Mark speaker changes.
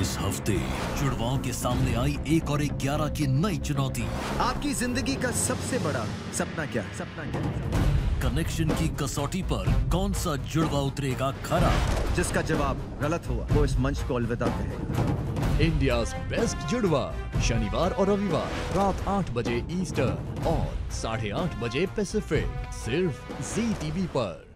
Speaker 1: इस हफ्ते जुड़वाओं के सामने आई 1 और 11 की नई चुनौती।
Speaker 2: आपकी जिंदगी का सबसे बड़ा सपना क्या है?
Speaker 1: कनेक्शन की कसौटी पर कौन सा जुड़वा उतरेगा खरा?
Speaker 2: जिसका जवाब गलत हुआ वो इस मंच को अलविदा कहे।
Speaker 3: इंडियाज बेस्ट जुड़वा, शनिवार और रविवार रात 8 बजे ईस्टर्न और 8:30 बजे पैसिफिक, सिर्फ ZTV पर।